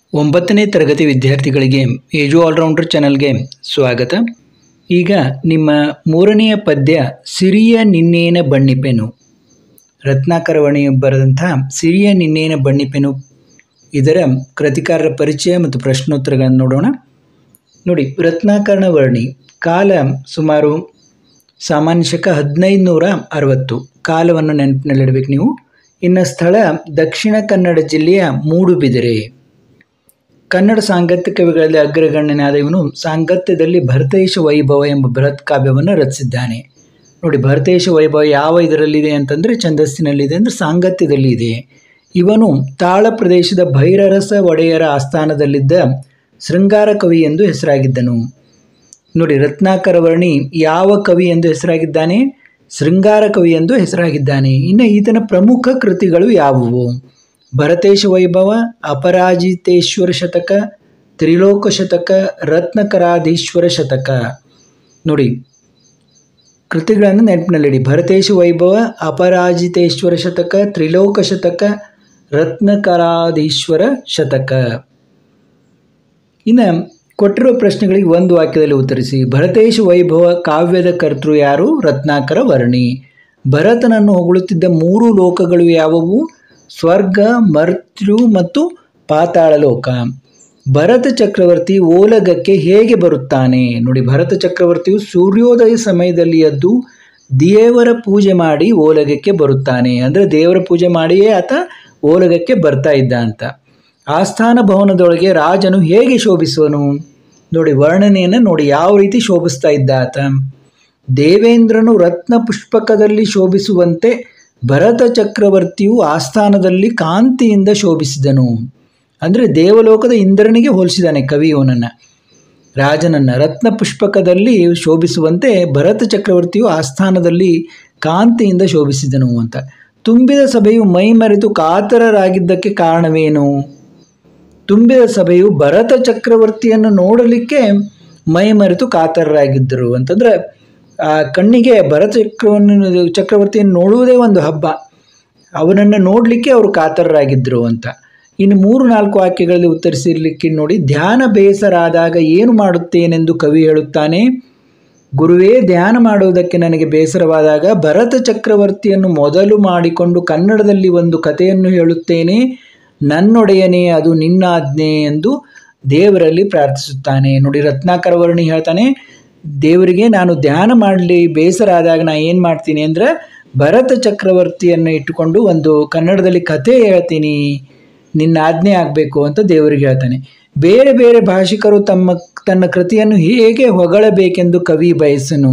ಒಂಬತ್ತನೇ ತರಗತಿ ವಿದ್ಯಾರ್ಥಿಗಳಿಗೆ ಏಜು ಆಲ್ರೌಂಡರ್ ಚಾನಲ್ಗೆ ಸ್ವಾಗತ. ಈಗ ನಿಮ್ಮ ಮೂರನೆಯ ಪದ್ಯ ಸಿರಿಯ ನಿನ್ನೇನ ಬಣ್ಣಿಪೆನು, ರತ್ನಾಕರವಣಿ ಬರೆದಂಥ ಸಿರಿಯ ನಿನ್ನೇನ ಬಣ್ಣಿಪೆನು ಇದರ ಕೃತಿಕಾರರ ಪರಿಚಯ ಮತ್ತು ಪ್ರಶ್ನೋತ್ತರಗಳನ್ನು ನೋಡೋಣ. ನೋಡಿ, ರತ್ನಾಕರಣ ವರ್ಣಿ ಕಾಲ ಸುಮಾರು ಸಾಮಾನ್ಯ ಶಕ 1560 ಕಾಲವನ್ನು ನೆನಪಿನಲ್ಲಿಡಬೇಕು ನೀವು. ಇನ್ನು ಸ್ಥಳ ದಕ್ಷಿಣ ಕನ್ನಡ ಜಿಲ್ಲೆಯ ಮೂಡುಬಿದಿರೆ. ಕನ್ನಡ ಸಾಂಗತ್ಯ ಕವಿಗಳಲ್ಲಿ ಅಗ್ರಗಣ್ಯನಾದ ಇವನು ಸಾಂಗತ್ಯದಲ್ಲಿ ಭರತೇಶ ವೈಭವ ಎಂಬ ಬೃಹತ್ ಕಾವ್ಯವನ್ನು ರಚಿಸಿದ್ದಾನೆ. ನೋಡಿ, ಭರತೇಶ ವೈಭವ ಯಾವ ಇದರಲ್ಲಿದೆ ಅಂತಂದರೆ ಛಂದಸ್ಸಿನಲ್ಲಿದೆ, ಅಂದರೆ ಸಾಂಗತ್ಯದಲ್ಲಿ ಇದೆ. ಇವನು ತಾಳ ಪ್ರದೇಶದ ಭೈರರಸ ಒಡೆಯರ ಆಸ್ಥಾನದಲ್ಲಿದ್ದ ಶೃಂಗಾರ ಕವಿ ಎಂದು ಹೆಸರಾಗಿದ್ದನು. ನೋಡಿ, ರತ್ನಾಕರವರ್ಣಿ ಯಾವ ಕವಿ ಎಂದು ಹೆಸರಾಗಿದ್ದಾನೆ? ಶೃಂಗಾರ ಕವಿ ಎಂದು ಹೆಸರಾಗಿದ್ದಾನೆ. ಇನ್ನು ಈತನ ಪ್ರಮುಖ ಕೃತಿಗಳು ಯಾವುವು? ಭರತೇಶ ವೈಭವ, ಅಪರಾಜಿತೇಶ್ವರ ಶತಕ, ತ್ರಿಲೋಕ ಶತಕ, ರತ್ನಕರಾಧೀಶ್ವರ ಶತಕ. ನೋಡಿ, ಕೃತಿಗಳನ್ನು ನೆನಪಿನಲ್ಲಿಡಿ. ಭರತೇಶ ವೈಭವ, ಅಪರಾಜಿತೇಶ್ವರ ಶತಕ, ತ್ರಿಲೋಕ ಶತಕ, ರತ್ನಕರಾಧೀಶ್ವರ ಶತಕ. ಇನ್ನು ಕೊಟ್ಟಿರುವ ಪ್ರಶ್ನೆಗಳಿಗೆ ಒಂದು ವಾಕ್ಯದಲ್ಲಿ ಉತ್ತರಿಸಿ. ಭರತೇಶ ವೈಭವ ಕಾವ್ಯದ ಕರ್ತೃ ಯಾರು? ರತ್ನಾಕರ ವರ್ಣಿ. ಭರತನನ್ನು ಹೊಗಳುತ್ತಿದ್ದ 3 ಲೋಕಗಳು ಯಾವುವು? ಸ್ವರ್ಗ, ಮರ್ತ್ಯು ಮತ್ತು ಪಾತಾಳ ಲೋಕ. ಭರತ ಚಕ್ರವರ್ತಿ ಓಲಗಕ್ಕೆ ಹೇಗೆ ಬರುತ್ತಾನೆ? ನೋಡಿ, ಭರತ ಚಕ್ರವರ್ತಿಯು ಸೂರ್ಯೋದಯ ಸಮಯದಲ್ಲಿ ಎದ್ದು ದೇವರ ಪೂಜೆ ಮಾಡಿ ಓಲಗಕ್ಕೆ ಬರುತ್ತಾನೆ. ಅಂದರೆ ದೇವರ ಪೂಜೆ ಮಾಡಿಯೇ ಆತ ಓಲಗಕ್ಕೆ ಬರ್ತಾ ಇದ್ದ ಅಂತ. ಆಸ್ಥಾನ ಭವನದೊಳಗೆ ರಾಜನು ಹೇಗೆ ಶೋಭಿಸುವನು? ನೋಡಿ, ವರ್ಣನೆಯನ್ನು ನೋಡಿ, ಯಾವ ರೀತಿ ಶೋಭಿಸ್ತಾ ಇದ್ದ ಆತ. ದೇವೇಂದ್ರನು ರತ್ನ ಪುಷ್ಪಕದಲ್ಲಿ ಶೋಭಿಸುವಂತೆ ಭರತ ಚಕ್ರವರ್ತಿಯು ಆಸ್ಥಾನದಲ್ಲಿ ಕಾಂತಿಯಿಂದ ಶೋಭಿಸಿದನು. ಅಂದರೆ ದೇವಲೋಕದ ಇಂದ್ರನಿಗೆ ಹೋಲಿಸಿದ್ದಾನೆ ಕವಿ ಇವನನ್ನು, ರಾಜನನ್ನು. ರತ್ನ ಪುಷ್ಪಕದಲ್ಲಿ ಶೋಭಿಸುವಂತೆ ಭರತ ಚಕ್ರವರ್ತಿಯು ಆಸ್ಥಾನದಲ್ಲಿ ಕಾಂತಿಯಿಂದ ಶೋಭಿಸಿದನು ಅಂತ. ತುಂಬಿದ ಸಭೆಯು ಮೈ ಮರೆತು ಕಾತರರಾಗಿದ್ದಕ್ಕೆ ಕಾರಣವೇನು? ತುಂಬಿದ ಸಭೆಯು ಭರತ ಚಕ್ರವರ್ತಿಯನ್ನು ನೋಡಲಿಕ್ಕೆ ಮೈ ಮರೆತು ಕಾತರರಾಗಿದ್ದರು ಅಂತಂದರೆ ಆ ಕಣ್ಣಿಗೆ ಭರತ ಚಕ್ರವರ್ತಿಯನ್ನು ನೋಡುವುದೇ ಒಂದು ಹಬ್ಬ, ಅವನನ್ನು ನೋಡಲಿಕ್ಕೆ ಅವರು ಕಾತರರಾಗಿದ್ದರು ಅಂತ. ಇನ್ನು 3-4 ವಾಕ್ಯಗಳಲ್ಲಿ ಉತ್ತರಿಸಿರ್ಲಿಕ್ಕೆ ನೋಡಿ. ಧ್ಯಾನ ಬೇಸರಾದಾಗ ಏನು ಮಾಡುತ್ತೇನೆಂದು ಕವಿ ಹೇಳುತ್ತಾನೆ? ಗುರುವೇ, ಧ್ಯಾನ ಮಾಡುವುದಕ್ಕೆ ನನಗೆ ಬೇಸರವಾದಾಗ ಭರತ ಚಕ್ರವರ್ತಿಯನ್ನು ಮೊದಲು ಮಾಡಿಕೊಂಡು ಕನ್ನಡದಲ್ಲಿ ಒಂದು ಕಥೆಯನ್ನು ಹೇಳುತ್ತೇನೆ. ನನ್ನೊಡೆಯನೇ, ಅದು ನಿನ್ನ ಆಜ್ಞೆ ಎಂದು ದೇವರಲ್ಲಿ ಪ್ರಾರ್ಥಿಸುತ್ತಾನೆ. ನೋಡಿ, ರತ್ನಾಕರವರ್ಣಿ ಹೇಳ್ತಾನೆ, ದೇವರಿಗೆ ನಾನು ಧ್ಯಾನ ಮಾಡಲಿ ಬೇಸರ ಆದಾಗ ನಾನು ಏನು ಮಾಡ್ತೀನಿ ಅಂದರೆ ಭರತ ಚಕ್ರವರ್ತಿಯನ್ನು ಇಟ್ಟುಕೊಂಡು ಒಂದು ಕನ್ನಡದಲ್ಲಿ ಕಥೆ ಹೇಳ್ತೀನಿ, ನಿನ್ನ ಆಜ್ಞೆ ಆಗಬೇಕು ಅಂತ ದೇವರಿಗೆ ಹೇಳ್ತಾನೆ. ಬೇರೆ ಬೇರೆ ಭಾಷಿಕರು ತನ್ನ ಕೃತಿಯನ್ನು ಹೇಗೆ ಹೊಗಳಬೇಕೆಂದು ಕವಿ ಬಯಸನು?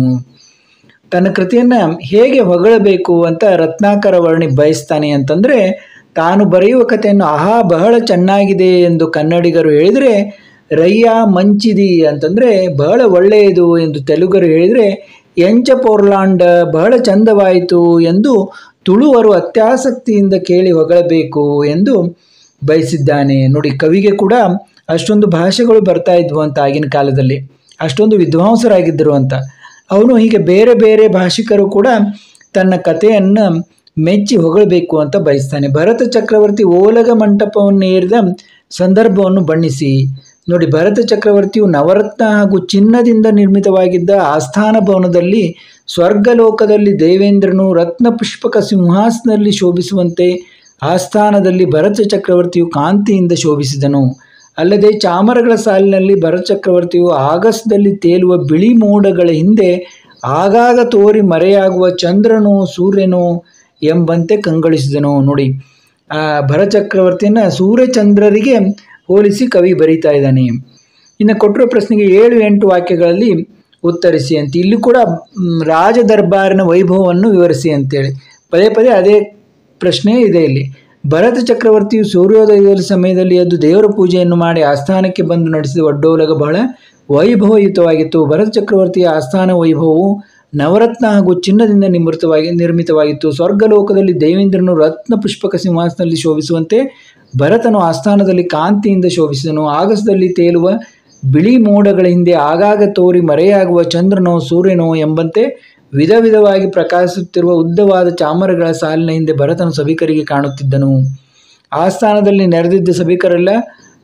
ತನ್ನ ಕೃತಿಯನ್ನು ಹೇಗೆ ಹೊಗಳಬೇಕು ಅಂತ ರತ್ನಾಕರವರ್ಣಿ ಬಯಸ್ತಾನೆ ಅಂತಂದರೆ, ತಾನು ಬರೆಯುವ ಕಥೆಯನ್ನು ಆಹಾ ಬಹಳ ಚೆನ್ನಾಗಿದೆ ಎಂದು ಕನ್ನಡಿಗರು ಹೇಳಿದರೆ, ರಯ್ಯ ಮಂಚಿದಿ ಅಂತಂದರೆ ಬಹಳ ಒಳ್ಳೆಯದು ಎಂದು ತೆಲುಗರು ಹೇಳಿದರೆ, ಎಂಚ ಪೋರ್ಲಾಂಡ ಬಹಳ ಚಂದವಾಯಿತು ಎಂದು ತುಳುವರು ಅತ್ಯಾಸಕ್ತಿಯಿಂದ ಕೇಳಿ ಹೊಗಳಬೇಕು ಎಂದು ಬಯಸಿದ್ದಾನೆ. ನೋಡಿ, ಕವಿಗೆ ಕೂಡ ಅಷ್ಟೊಂದು ಭಾಷೆಗಳು ಬರ್ತಾ ಇದ್ವು ಅಂತ ಆಗಿನ ಕಾಲದಲ್ಲಿ, ಅಷ್ಟೊಂದು ವಿದ್ವಾಂಸರಾಗಿದ್ದರು ಅಂತ. ಅವನು ಹೀಗೆ ಬೇರೆ ಬೇರೆ ಭಾಷಿಕರು ಕೂಡ ತನ್ನ ಕಥೆಯನ್ನು ಮೆಚ್ಚಿ ಹೊಗಳಬೇಕು ಅಂತ ಬಯಸ್ತಾನೆ. ಭರತ ಚಕ್ರವರ್ತಿ ಓಲಗ ಮಂಟಪವನ್ನು ಏರಿದ ಸಂದರ್ಭವನ್ನು ಬಣ್ಣಿಸಿ. ನೋಡಿ, ಭರತ ಚಕ್ರವರ್ತಿಯು ನವರತ್ನ ಹಾಗೂ ಚಿನ್ನದಿಂದ ನಿರ್ಮಿತವಾಗಿದ್ದ ಆಸ್ಥಾನ ಭವನದಲ್ಲಿ ಸ್ವರ್ಗಲೋಕದಲ್ಲಿ ದೇವೇಂದ್ರನು ರತ್ನ ಪುಷ್ಪಕ ಸಿಂಹಾಸನದಲ್ಲಿ ಶೋಭಿಸುವಂತೆ ಆಸ್ಥಾನದಲ್ಲಿ ಭರತ ಚಕ್ರವರ್ತಿಯು ಕಾಂತಿಯಿಂದ ಶೋಭಿಸಿದನು. ಅಲ್ಲದೆ ಚಾಮರಗಳ ಸಾಲಿನಲ್ಲಿ ಭರತ ಚಕ್ರವರ್ತಿಯು ಆಗಸದಲ್ಲಿ ತೇಲುವ ಬಿಳಿ ಮೋಡಗಳ ಹಿಂದೆ ಆಗಾಗ ತೋರಿ ಮರೆಯಾಗುವ ಚಂದ್ರನೋ ಸೂರ್ಯನೋ ಎಂಬಂತೆ ಕಂಗೊಳಿಸಿದನು. ನೋಡಿ, ಆ ಭರತ ಚಕ್ರವರ್ತಿಯನ್ನು ಸೂರ್ಯಚಂದ್ರರಿಗೆ ಹೋಲಿಸಿ ಕವಿ ಬರೀತಾ ಇದ್ದಾನೆ. ಇನ್ನು ಕೊಟ್ಟಿರೋ ಪ್ರಶ್ನೆಗೆ 7-8 ವಾಕ್ಯಗಳಲ್ಲಿ ಉತ್ತರಿಸಿ ಅಂತ. ಇಲ್ಲಿ ಕೂಡ ರಾಜ ದರ್ಬಾರಿನ ವೈಭವವನ್ನು ವಿವರಿಸಿ ಅಂತೇಳಿ ಪದೇ ಪದೇ ಅದೇ ಪ್ರಶ್ನೆ ಇದೆ ಇಲ್ಲಿ. ಭರತ ಚಕ್ರವರ್ತಿಯು ಸೂರ್ಯೋದಯದ ಸಮಯದಲ್ಲಿ ಎದ್ದು ದೇವರ ಪೂಜೆಯನ್ನು ಮಾಡಿ ಆಸ್ಥಾನಕ್ಕೆ ಬಂದು ನಡೆಸಿದ ಒಡ್ಡೋಲಗ ಬಹಳ ವೈಭವಯುತವಾಗಿತ್ತು. ಭರತ ಚಕ್ರವರ್ತಿಯ ಆಸ್ಥಾನ ವೈಭವವು ನವರತ್ನ ಹಾಗೂ ಚಿನ್ನದಿಂದ ನಿರ್ಮಿತವಾಗಿತ್ತು. ಸ್ವರ್ಗಲೋಕದಲ್ಲಿ ದೇವೇಂದ್ರನು ರತ್ನ ಪುಷ್ಪಕ ಸಿಂಹಾಸನದಲ್ಲಿ ಶೋಭಿಸುವಂತೆ ಭರತನು ಆಸ್ಥಾನದಲ್ಲಿ ಕಾಂತಿಯಿಂದ ಶೋಭಿಸಿದನು. ಆಗಸದಲ್ಲಿ ತೇಲುವ ಬಿಳಿ ಮೋಡಗಳ ಹಿಂದೆ ಆಗಾಗ ತೋರಿ ಮರೆಯಾಗುವ ಚಂದ್ರನೋ ಸೂರ್ಯನೋ ಎಂಬಂತೆ ವಿಧ ವಿಧವಾಗಿ ಪ್ರಕಾಶಿಸುತ್ತಿರುವ ಉದ್ದವಾದ ಚಾಮರಗಳ ಸಾಲಿನ ಹಿಂದೆ ಭರತನು ಸಭಿಕರಿಗೆ ಕಾಣುತ್ತಿದ್ದನು. ಆಸ್ಥಾನದಲ್ಲಿ ನೆರೆದಿದ್ದ ಸಭಿಕರೆಲ್ಲ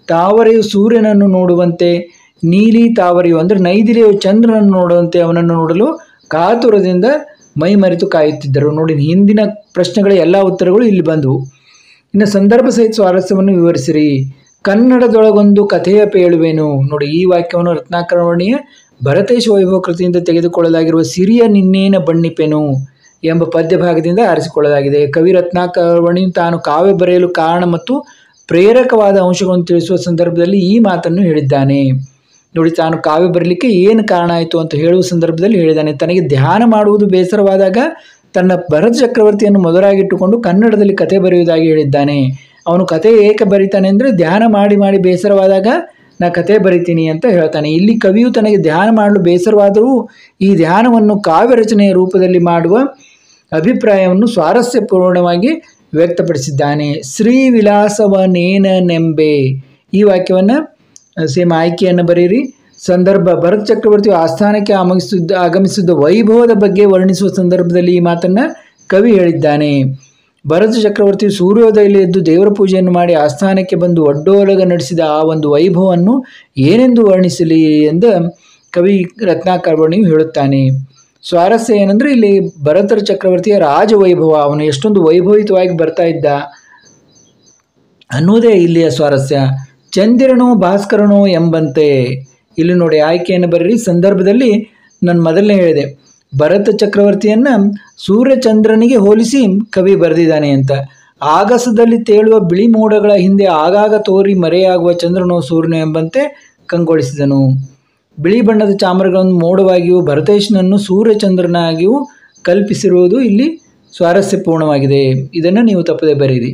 ತಾವರೆಯು ಸೂರ್ಯನನ್ನು ನೋಡುವಂತೆ, ನೀಲಿ ತಾವರೆಯು ಅಂದರೆ ನೈದಿಲೆಯು ಚಂದ್ರನನ್ನು ನೋಡುವಂತೆ ಅವನನ್ನು ನೋಡಲು ಕಾತುರದಿಂದ ಮೈಮರೆತು ಕಾಯುತ್ತಿದ್ದರು. ನೋಡಿ, ಹಿಂದಿನ ಪ್ರಶ್ನೆಗಳ ಎಲ್ಲ ಉತ್ತರಗಳು ಇಲ್ಲಿ ಬಂದವು. ಇನ್ನು ಸಂದರ್ಭ ಸಹಿತ ಸ್ವಾರಸ್ಯವನ್ನು ವಿವರಿಸಿರಿ. ಕನ್ನಡದೊಳಗೊಂದು ಕಥೆಯ ಪೇಳುವೆನು. ನೋಡಿ, ಈ ವಾಕ್ಯವನ್ನು ರತ್ನಾಕರ ವರ್ಣಿಯ ಭರತೇಶ ವೈಭವ ಕೃತಿಯಿಂದ ತೆಗೆದುಕೊಳ್ಳಲಾಗಿರುವ ಸಿರಿಯ ನಿನ್ನೇನ ಬಣ್ಣಿಪೆನು ಎಂಬ ಪದ್ಯ ಭಾಗದಿಂದ ಆರಿಸಿಕೊಳ್ಳಲಾಗಿದೆ. ಕವಿ ರತ್ನಾಕರ ವರ್ಣಿಯು ತಾನು ಕಾವ್ಯ ಬರೆಯಲು ಕಾರಣ ಮತ್ತು ಪ್ರೇರಕವಾದ ಅಂಶಗಳನ್ನು ತಿಳಿಸುವ ಸಂದರ್ಭದಲ್ಲಿ ಈ ಮಾತನ್ನು ಹೇಳಿದ್ದಾನೆ. ನೋಡಿ, ತಾನು ಕಾವ್ಯ ಬರಲಿಕ್ಕೆ ಏನು ಕಾರಣ ಆಯಿತು ಅಂತ ಹೇಳುವ ಸಂದರ್ಭದಲ್ಲಿ ಹೇಳಿದ್ದಾನೆ. ತನಗೆ ಧ್ಯಾನ ಮಾಡುವುದು ಬೇಸರವಾದಾಗ ತನ್ನ ಭರತ ಚಕ್ರವರ್ತಿಯನ್ನು ಮೊದಲಾಗಿಟ್ಟುಕೊಂಡು ಕನ್ನಡದಲ್ಲಿ ಕತೆ ಬರೆಯುವುದಾಗಿ ಹೇಳಿದ್ದಾನೆ. ಅವನು ಕತೆ ಏಕೆ ಬರೀತಾನೆ ಅಂದರೆ ಧ್ಯಾನ ಮಾಡಿ ಮಾಡಿ ಬೇಸರವಾದಾಗ ನಾ ಕತೆ ಬರಿತೀನಿ ಅಂತ ಹೇಳ್ತಾನೆ. ಇಲ್ಲಿ ಕವಿಯು ತನಗೆ ಧ್ಯಾನ ಮಾಡಲು ಬೇಸರವಾದರೂ ಈ ಧ್ಯಾನವನ್ನು ಕಾವ್ಯ ರಚನೆಯ ರೂಪದಲ್ಲಿ ಮಾಡುವ ಅಭಿಪ್ರಾಯವನ್ನು ಸ್ವಾರಸ್ಯಪೂರ್ಣವಾಗಿ ವ್ಯಕ್ತಪಡಿಸಿದ್ದಾನೆ. ಶ್ರೀವಿಲಾಸವನೇನೆಂಬೆ ಈ ವಾಕ್ಯವನ್ನು ಸೇಮ್ ಆಯ್ಕೆಯನ್ನು ಬರೀರಿ. ಸಂದರ್ಭ: ಭರತ ಚಕ್ರವರ್ತಿಯು ಆಸ್ಥಾನಕ್ಕೆ ಆಗಮಿಸಿದ್ದ ವೈಭವದ ಬಗ್ಗೆ ವರ್ಣಿಸುವ ಸಂದರ್ಭದಲ್ಲಿ ಈ ಮಾತನ್ನು ಕವಿ ಹೇಳಿದ್ದಾನೆ. ಭರತ ಚಕ್ರವರ್ತಿಯು ಸೂರ್ಯೋದಯದಲ್ಲಿ ಎದ್ದು ದೇವರ ಪೂಜೆಯನ್ನು ಮಾಡಿ ಆಸ್ಥಾನಕ್ಕೆ ಬಂದು ಒಡ್ಡೋಲಗ ನಡೆಸಿದ ಆ ಒಂದು ವೈಭವವನ್ನು ಏನೆಂದು ವರ್ಣಿಸಲಿ ಎಂದು ಕವಿ ರತ್ನಾಕರ ವರ್ಣಿಯು ಹೇಳುತ್ತಾನೆ. ಸ್ವಾರಸ್ಯ ಏನಂದರೆ ಇಲ್ಲಿ ಭರತ ಚಕ್ರವರ್ತಿಯ ರಾಜವೈಭವ, ಅವನು ಎಷ್ಟೊಂದು ವೈಭವಿತವಾಗಿ ಬರ್ತಾ ಇದ್ದ ಅನ್ನೋದೇ ಇಲ್ಲಿಯ ಸ್ವಾರಸ್ಯ. ಚಂದಿರನೋ ಭಾಸ್ಕರನೋ ಎಂಬಂತೆ. ಇಲ್ಲಿ ನೋಡಿ, ಆಯ್ಕೆಯನ್ನು ಬರೀರಿ. ಸಂದರ್ಭದಲ್ಲಿ ನಾನು ಮೊದಲನೇ ಹೇಳಿದೆ, ಭರತ ಚಕ್ರವರ್ತಿಯನ್ನು ಸೂರ್ಯಚಂದ್ರನಿಗೆ ಹೋಲಿಸಿ ಕವಿ ಬರೆದಿದ್ದಾನೆ ಅಂತ. ಆಗಸದಲ್ಲಿ ತೇಳುವ ಬಿಳಿ ಮೋಡಗಳ ಹಿಂದೆ ಆಗಾಗ ತೋರಿ ಮರೆಯಾಗುವ ಚಂದ್ರನೋ ಸೂರ್ಯನೋ ಎಂಬಂತೆ ಕಂಗೊಳಿಸಿದನು. ಬಿಳಿ ಬಣ್ಣದ ಚಾಮರಗಳನ್ನು ಮೋಡವಾಗಿಯೂ ಭರತೇಶನನ್ನು ಸೂರ್ಯಚಂದ್ರನಾಗಿಯೂ ಕಲ್ಪಿಸಿರುವುದು ಇಲ್ಲಿ ಸ್ವಾರಸ್ಯಪೂರ್ಣವಾಗಿದೆ. ಇದನ್ನು ನೀವು ತಪ್ಪದೆ ಬರೀರಿ.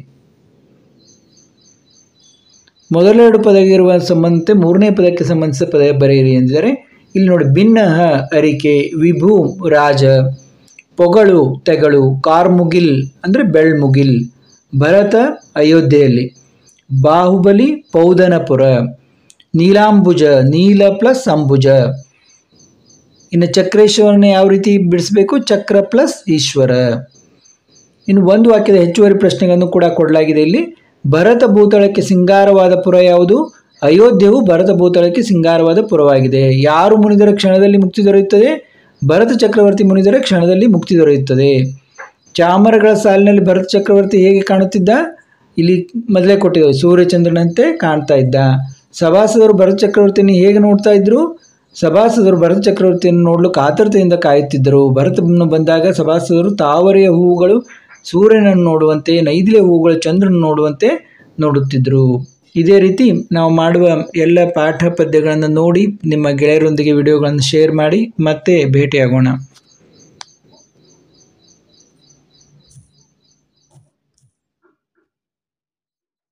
ಮೊದಲೆರಡು ಪದವಿರುವ ಸಂಬಂಧಿತ ಮೂರನೇ ಪದಕ್ಕೆ ಸಂಬಂಧಿಸಿದ ಪದ ಬರೆಯಿರಿ ಎಂದರೆ ಇಲ್ಲಿ ನೋಡಿ, ಭಿನ್ನ ಅರಿಕೆ, ವಿಭು ರಾಜ, ಪೊಗಳು ತೆಗಳು, ಕಾರ್ಮುಗಿಲ್ ಅಂದರೆ ಬೆಳ್ಮುಗಿಲ್, ಭರತ ಅಯೋಧ್ಯೆಯಲ್ಲಿ, ಬಾಹುಬಲಿ ಪೌದನಪುರ, ನೀಲಾಂಬುಜ ನೀಲ ಪ್ಲಸ್ ಅಂಬುಜ. ಇನ್ನು ಚಕ್ರೇಶ್ವರನ ಯಾವ ರೀತಿ ಬಿಡಿಸಬೇಕು? ಚಕ್ರ ಪ್ಲಸ್ ಈಶ್ವರ. ಇನ್ನು ಒಂದು ವಾಕ್ಯದ ಹೆಚ್ಚುವರಿ ಪ್ರಶ್ನೆಗಳನ್ನು ಕೂಡ ಕೊಡಲಾಗಿದೆ ಇಲ್ಲಿ. ಭರತ ಭೂತಳಕ್ಕೆ ಸಿಂಗಾರವಾದ ಪುರ ಯಾವುದು? ಅಯೋಧ್ಯೆಯು ಭರತ ಭೂತಳಕ್ಕೆ ಸಿಂಗಾರವಾದ ಪುರವಾಗಿದೆ. ಯಾರು ಮುನಿದರೆ ಕ್ಷಣದಲ್ಲಿ ಮುಕ್ತಿ ದೊರೆಯುತ್ತದೆ? ಭರತ ಚಕ್ರವರ್ತಿ ಮುನಿದರೆ ಕ್ಷಣದಲ್ಲಿ ಮುಕ್ತಿ ದೊರೆಯುತ್ತದೆ. ಚಾಮರಗಳ ಸಾಲಿನಲ್ಲಿ ಭರತ ಚಕ್ರವರ್ತಿ ಹೇಗೆ ಕಾಣುತ್ತಿದ್ದ? ಇಲ್ಲಿ ಮೊದಲೇ ಕೊಟ್ಟಿದ್ದೇವೆ, ಸೂರ್ಯಚಂದ್ರನಂತೆ ಕಾಣ್ತಾ ಇದ್ದ. ಸಭಾಸದರು ಭರತ ಚಕ್ರವರ್ತಿಯನ್ನು ಹೇಗೆ ನೋಡ್ತಾ ಇದ್ರು? ಸಭಾಸದರು ಭರತ ಚಕ್ರವರ್ತಿಯನ್ನು ನೋಡಲು ಕಾತರತೆಯಿಂದ ಕಾಯುತ್ತಿದ್ದರು. ಭರತನು ಬಂದಾಗ ಸಭಾಸದರು ತಾವರೆಯ ಹೂವುಗಳು ಸೂರ್ಯನನ್ನು ನೋಡುವಂತೆ, ನೈದಿಲೆ ಹೂವುಗಳು ಚಂದ್ರನ ನೋಡುವಂತೆ ನೋಡುತ್ತಿದ್ದರು. ಇದೇ ರೀತಿ ನಾವು ಮಾಡುವ ಎಲ್ಲ ಪಾಠ ಪದ್ಯಗಳನ್ನು ನೋಡಿ ನಿಮ್ಮ ಗೆಳೆಯರೊಂದಿಗೆ ವಿಡಿಯೋಗಳನ್ನು ಶೇರ್ ಮಾಡಿ ಮತ್ತೆ ಭೇಟಿಯಾಗೋಣ.